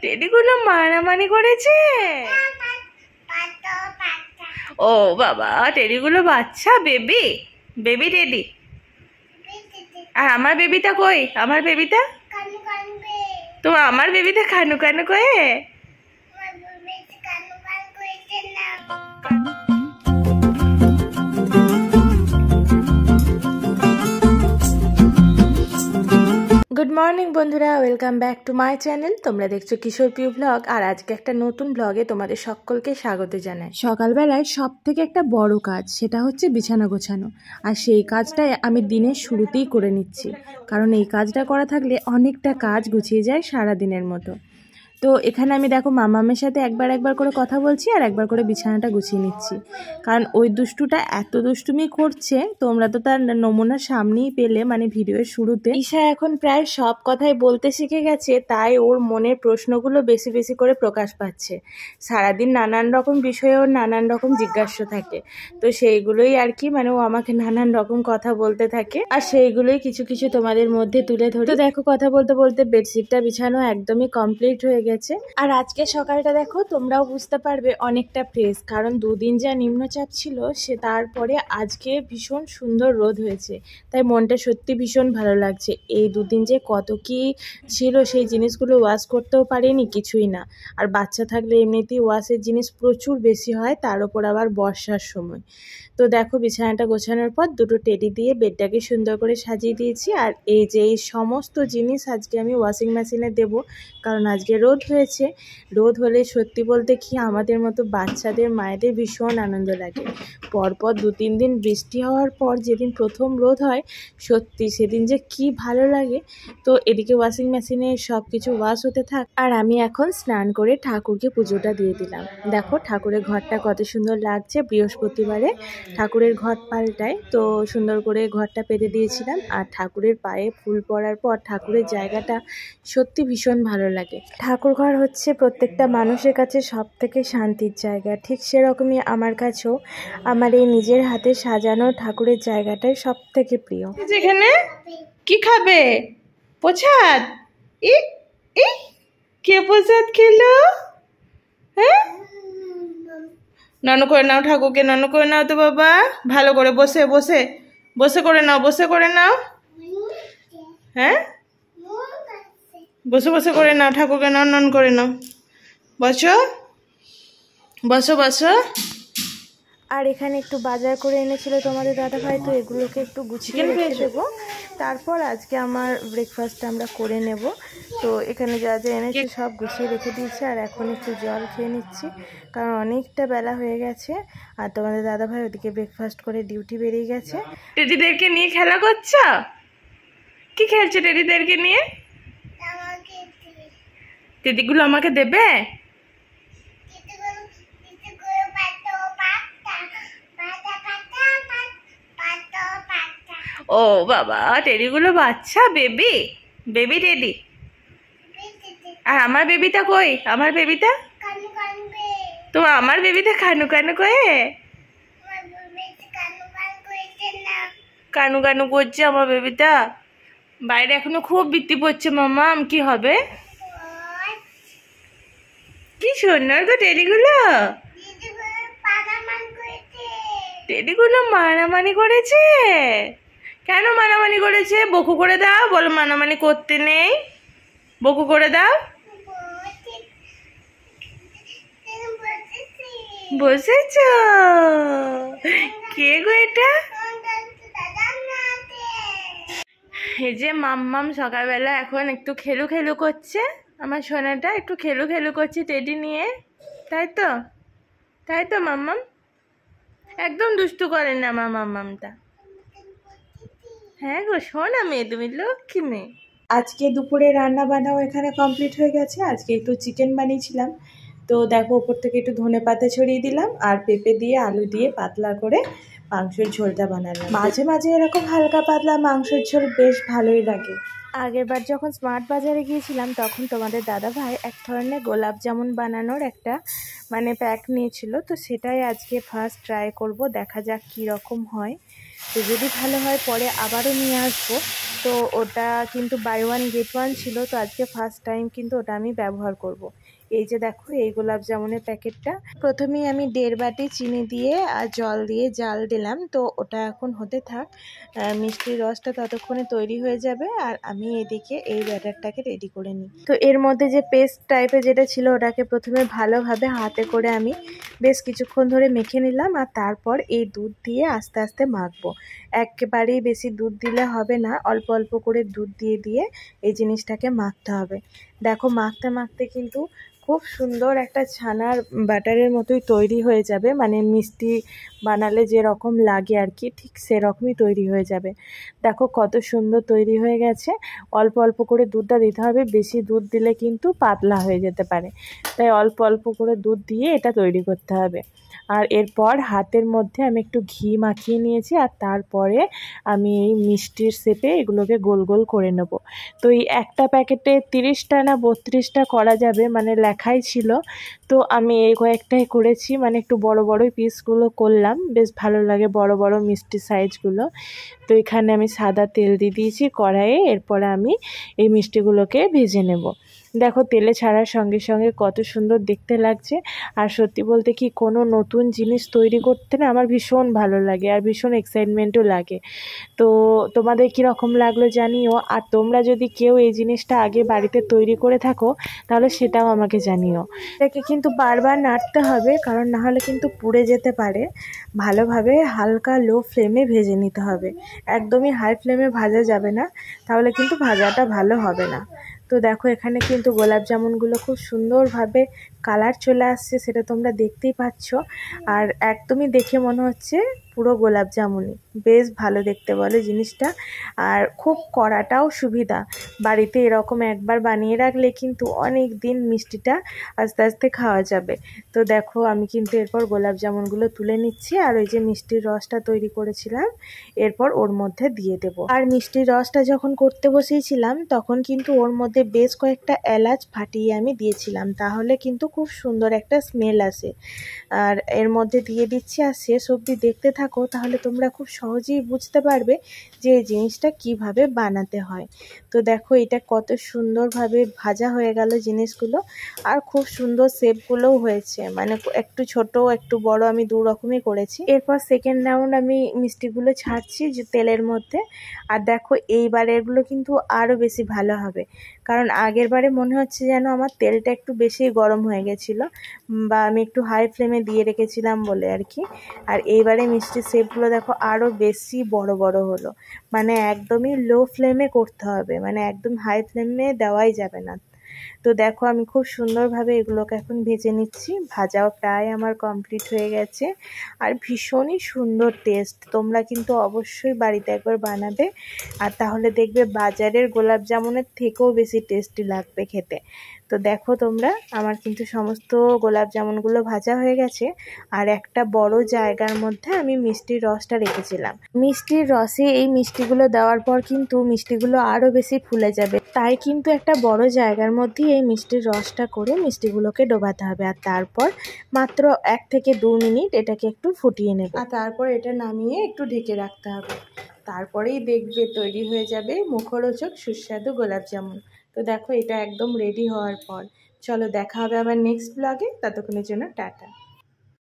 টেডিগুলো মারামারি করেছে। ও বাবা, টেডিগুলো বাচ্চা, বেবি বেবি টেডি। আর আমার বেবিটা কই? আমার বেবিটা তো, আমার বেবিটা কানু কানু কয়ে। গুড মর্নিং বন্ধুরা, welcome back to my channel. তোমরা দেখছো কিশোর পিউ ব্লগ। আর আজকে একটা নতুন ব্লগে তোমাদের সকলকে স্বাগত জানাই। সকালবেলায় সব থেকে একটা বড় কাজ, সেটা হচ্ছে বিছানা গোছানো। আর সেই কাজটাই আমি দিনের শুরুতেই করে নিচ্ছি, কারণ এই কাজটা করা থাকলে অনেকটা কাজ গুছিয়ে যায় সারা দিনের মতো। তো এখানে আমি দেখো মামামের সাথে একবার করে কথা বলছি আর একবার করে বিছানাটা গুছিয়ে নিচ্ছি, কারণ ওই দুষ্টুটা এত দুষ্টুমি করছে। তোমরা তো তার নমুনা সামনেই পেলে, মানে ভিডিওর শুরুতে। ঈশা এখন প্রায় সব কথাই বলতে শিখে গেছে, তাই ওর মনের প্রশ্নগুলো বেশি বেশি করে প্রকাশ পাচ্ছে। সারাদিন নানান রকম বিষয়ে ওর নানান রকম জিজ্ঞাসা থাকে, তো সেইগুলোই আর কি, মানে ও আমাকে নানান রকম কথা বলতে থাকে, আর সেইগুলোই কিছু কিছু তোমাদের মধ্যে তুলে ধরি। তো দেখো কথা বলতে বলতে বেডশিটটা বিছানো একদমই কমপ্লিট হয়ে গেছে। আর আজকে সকালটা দেখো, তোমরাও বুঝতে পারবে অনেকটা ফ্রেশ, কারণ দুদিন যা নিম্নচাপ ছিল সে, তারপরে আজকে ভীষণ সুন্দর রোদ হয়েছে, তাই মনটা সত্যি ভীষণ ভালো লাগছে। এই দুদিন যে কত কি ছিল, সেই জিনিসগুলো ওয়াশ করতেও পারিনি, কিছুই না। আর বাচ্চা থাকলে এমনিতেই ওয়াশের জিনিস প্রচুর বেশি হয়, তার উপর আবার বর্ষার সময়। তো দেখো বিছানাটা গোছানোর পর দুটো টেডি দিয়ে বেডটাকে সুন্দর করে সাজিয়ে দিয়েছি। আর এই যে এই সমস্ত জিনিস আজকে আমি ওয়াশিং মেশিনে দেবো, কারণ আজকে রোদ হয়েছে। রোদ হলে সত্যি বলতে কি আমাদের মতো বাচ্চাদের মায়েদের ভীষণ আনন্দ লাগে। পরপর 2-3 দিন বৃষ্টি হওয়ার পর যেদিন প্রথম রোদ হয়, সত্যি সেদিন যে কি ভালো লাগে। তো এদিকে ওয়াশিং মেশিনে সব কিছু ওয়াশ হতে থাক, আর আমি এখন স্নান করে ঠাকুরকে পুজোটা দিয়ে দিলাম। দেখো ঠাকুরের ঘরটা কত সুন্দর লাগছে। বৃহস্পতিবারে ঠাকুরের ঘর পাল্টায়, তো সুন্দর করে ঘরটা পেতে দিয়েছিলাম। আর ঠাকুরের পায়ে ফুল পড়ার পর ঠাকুরের জায়গাটা সত্যি ভীষণ ভালো লাগে। ঠাকুর ঘর হচ্ছে প্রত্যেকটা মানুষের কাছে সব থেকে শান্তির জায়গা, ঠিক সেরকমই আমার কাছেও আমার এই নিজের হাতে সাজানো ঠাকুরের জায়গাটাই সব থেকে প্রিয়। যেখানে কি খাবে? প্রসাদ? ই ই কে প্রসাদ খেলো? হ্যাঁ, নানু করে নাও, ঠাকুরকে নানু করে নাও তো বাবা। ভালো করে বসে বসে বসে করে নাও, বসে করে নাও। হ্যাঁ, বসে বসে করে নাও, ঠাকুরকে নান করে নাও। বসো বসো বসো। আর এখানে একটু বাজার করে এনেছিল তোমাদের দাদাভাই, তো এগুলোকে একটু গুছিয়ে রেখে দেবো। তারপর আজকে আমার ব্রেকফাস্টটা আমরা করে নেব। তো এখানে যা যা এনেছে সব গুছিয়ে রেখে দিয়েছি, আর এখন একটু জল খেয়ে নিচ্ছি, কারণ অনেকটা বেলা হয়ে গেছে। আর তোমাদের দাদাভাই ওদিকে ব্রেকফাস্ট করে ডিউটি বেরিয়ে গেছে। টেডিদেরকে নিয়ে খেলা করছো? কি খেলছো টেডিদেরকে নিয়ে? টেডিগুলো আমাকে দেবে? ও বাবা, টেডিগুলো বাচ্চা, বেবি বেবি টেডি। আর আমার বেবিটা কই? আমার বেবিটা তো, আমার বেবিটা কানু কানু কয়ে। কানু কানু করছে আমার বেবিটা। বাইরে এখনো খুব বৃষ্টি পড়ছে মামা, কি হবে? কি সুন্দর গো টেডিগুলো। টেডিগুলো মারামারি করেছে। কেন মারামারি করেছে? বকু করে দাও, বলো মারামারি করতে নেই, বকু করে দাও। বসেছ? কে গো এটা? এই যে মাম্মাম সকালবেলা এখন একটু খেলু খেলু করছে। আমার সোনাটা একটু খেলু খেলু করছে টেডি নিয়ে, তাই তো? তাই তো মাম্মাম? একদম দুষ্টু করেন না আমার মাম্মামটা। হ্যাঁ গো, শোনা মেয়ে, তুমি লক্ষ্মী মেয়ে। আজকে দুপুরে রান্না বান্নাও এখানে কমপ্লিট হয়ে গেছে। আজকে একটু চিকেন বানিয়েছিলাম, তো দেখো উপর থেকে একটু ধনেপাতা ছড়িয়ে দিলাম, আর পেঁপে দিয়ে আলু দিয়ে পাতলা করে মাংসের ঝোলটা বানালাম। মাঝে মাঝে এরকম হালকা পাতলা মাংসের ঝোল বেশ ভালোই লাগে। আগেরবার যখন স্মার্ট বাজারে গিয়েছিলাম, তখন তোমাদের দাদাভাই এক ধরনের গোলাপ জামুন বানানোর একটা প্যাক নিয়েছিল, তো সেটাই আজকে ফার্স্ট ট্রাই করব, দেখা যাক কী রকম হয়। তো যদি ভালো হয় পরে আবারও নিয়ে আসবো। তো ওটা কিন্তু বাই ওয়ান গেট ওয়ান ছিল, তো আজকে ফার্স্ট টাইম কিন্তু ওটা আমি ব্যবহার করব। এই যে দেখো এই গোলাপ জামুনের প্যাকেটটা, প্রথমেই আমি 1.5 বাটি চিনি দিয়ে আর জল দিয়ে জাল দিলাম। তো ওটা এখন হতে থাক, মিষ্টির রসটা ততক্ষণে তৈরি হয়ে যাবে আর আমি এদিকে এই ব্যাটারটাকে রেডি করে নিই। তো এর মধ্যে যে পেস্ট টাইপের যেটা ছিল ওটাকে প্রথমে ভালোভাবে হাতে করে আমি বেশ কিছুক্ষণ ধরে মেখে নিলাম, আর তারপর এই দুধ দিয়ে আস্তে আস্তে মাখবো। একেবারেই বেশি দুধ দিলে হবে না, অল্প অল্প করে দুধ দিয়ে দিয়ে এই জিনিসটাকে মাখতে হবে। দেখো মাখতে মাখতে কিন্তু খুব সুন্দর একটা ছানার বাটারের মতোই তৈরি হয়ে যাবে, মানে মিষ্টি বানালে যেরকম লাগে আর কি, ঠিক সেরকমই তৈরি হয়ে যাবে। দেখো কত সুন্দর তৈরি হয়ে গেছে। অল্প অল্প করে দুধটা দিতে হবে, বেশি দুধ দিলে কিন্তু পাতলা হয়ে যেতে পারে, তাই অল্প অল্প করে দুধ দিয়ে এটা তৈরি করতে হবে। আর এরপর হাতের মধ্যে আমি একটু ঘি মাখিয়ে নিয়েছি, আর তারপরে আমি এই মিষ্টির শেপে এগুলোকে গোল গোল করে নেব। তো এই একটা প্যাকেটে 30টা না 32টা করা যাবে, মানে লেখাই ছিল। তো আমি এই কয়েকটাই করেছি, মানে একটু বড় বড়ই পিসগুলো করলাম, বেশ ভালো লাগে বড় বড় মিষ্টি সাইজগুলো। তো এখানে আমি সাদা তেল দিয়ে দিয়েছি কড়াইয়ে, এরপরে আমি এই মিষ্টিগুলোকে ভেজে নেব। দেখো তেলে ছাড়ার সঙ্গে সঙ্গে কত সুন্দর দেখতে লাগছে। আর সত্যি বলতে কি, কোনো নতুন জিনিস তৈরি করতে না আমার ভীষণ ভালো লাগে আর ভীষণ এক্সাইটমেন্টও লাগে। তো তোমাদের কীরকম লাগলো জানিও, আর তোমরা যদি কেউ এই জিনিসটা আগে বাড়িতে তৈরি করে থাকো তাহলে সেটাও আমাকে জানিও। এটাকে কিন্তু বারবার নাড়তে হবে, কারণ না হলে কিন্তু পুড়ে যেতে পারে। ভালোভাবে হালকা লো ফ্লেমে ভেজে নিতে হবে, একদমই হাই ফ্লেমে ভাজা যাবে না, তাহলে কিন্তু ভাজাটা ভালো হবে না। তো দেখো এখানে কিন্তু গোলাপ জামুনগুলো খুব সুন্দরভাবে কালার চলে আসছে, সেটা তোমরা দেখতেই পাচ্ছ। আর একদমই দেখে মনে হচ্ছে পুরো গোলাপ জামুনই, বেশ ভালো দেখতে বলে জিনিসটা। আর খুব করাটাও সুবিধা, বাড়িতে এরকম একবার বানিয়ে রাখলে কিন্তু অনেক দিন মিষ্টিটা আস্তে আস্তে খাওয়া যাবে। তো দেখো আমি কিন্তু এরপর গোলাপ জামুনগুলো তুলে নিচ্ছি, আর ওই যে মিষ্টির রসটা তৈরি করেছিলাম এরপর ওর মধ্যে দিয়ে দেব। আর মিষ্টির রসটা যখন করতে বসেছিলাম তখন কিন্তু ওর মধ্যে বেশ কয়েকটা এলাচ ফাটিয়ে আমি দিয়েছিলাম, তাহলে কিন্তু খুব সুন্দর একটা স্মেল আসে। আর এর মধ্যে দিয়ে দিচ্ছি, আর শেষ অবধি দেখতে থাকো, তাহলে তোমরা খুব সহজেই বুঝতে পারবে যে এই জিনিসটা কিভাবে বানাতে হয়। তো দেখো এটা কত সুন্দরভাবে ভাজা হয়ে গেল জিনিসগুলো, আর খুব সুন্দর শেপগুলোও হয়েছে, মানে একটু ছোট একটু বড় আমি দু রকমই করেছি। এরপর সেকেন্ড রাউন্ড আমি মিষ্টিগুলো ছাড়ছি যে তেলের মধ্যে। আর দেখো এইবার এগুলো কিন্তু আরও বেশি ভালো হবে, কারণ আগের বারে মনে হচ্ছে যেন আমার তেলটা একটু বেশি গরম হয়ে গেছিলো, বা আমি একটু হাই ফ্লেমে দিয়ে রেখেছিলাম বলে আর কি। আর এইবারে মিষ্টির শেপগুলো দেখো আরও বেশি বড় বড় হলো, মানে একদমই লো ফ্লেমে করতে হবে, মানে একদম হাই ফ্লেমে দেওয়াই যাবে না। তো দেখো আমি খুব সুন্দরভাবে এগুলোকে এখন ভেজে নিচ্ছি, ভাজাও প্রায় আমার কমপ্লিট হয়ে গেছে। আর ভীষণই সুন্দর টেস্ট, তোমরা কিন্তু অবশ্যই বাড়িতে একবার বানাবে, আর তাহলে দেখবে বাজারের গোলাপ জামুনের থেকেও বেশি টেস্টি লাগবে খেতে। তো দেখো তোমরা আমার কিন্তু সমস্ত গোলাপ জামুনগুলো ভাজা হয়ে গেছে, আর একটা বড় জায়গার মধ্যে আমি মিষ্টির রসটা রেখেছিলাম। মিষ্টির রসে এই মিষ্টিগুলো দেওয়ার পর কিন্তু মিষ্টিগুলো আরও বেশি ফুলে যাবে, তাই কিন্তু একটা বড় জায়গার মধ্যেই এই মিষ্টির রসটা করে মিষ্টিগুলোকে ডোবাতে হবে। আর তারপর মাত্র 1 থেকে 2 মিনিট এটাকে একটু ফুটিয়ে নেবে, আর তারপর এটা নামিয়ে একটু ঢেকে রাখতে হবে। তারপরেই দেখবে তৈরি হয়ে যাবে মুখরোচক সুস্বাদু গোলাপ জামুন। তো দেখো এটা একদম রেডি হওয়ার পর, চলো দেখা হবে আবার নেক্সট ব্লগে, ততক্ষণের জন্য টাটা।